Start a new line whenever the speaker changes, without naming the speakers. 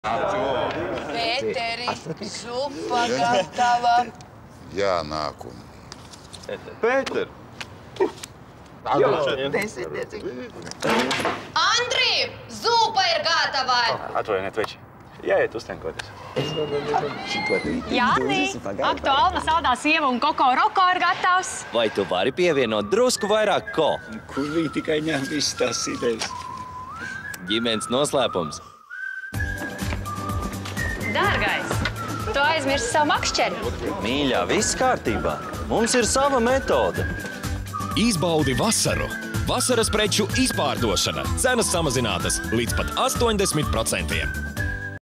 Pēteri, supa gatava.
Jā, nāku.
Pēter!
Andri, zupa ir gatava.
Atvainojiet, veči. Jāiet uztenkoties.
Jāni, aktuālna saldā sieva un koko roko ir gatavs.
Vai tu vari pievienot drusku vairāk ko?
Kur viņi tikai ņem visas tās idejas?
Ģimenes noslēpums.
Dārgais, tu aizmirsi savu makšķeri.
Mīļā, viss kārtībā. Mums ir sava metode.
Izbaudi vasaru. Vasaras preču izpārdošana. Cenas samazinātas līdz pat 80%.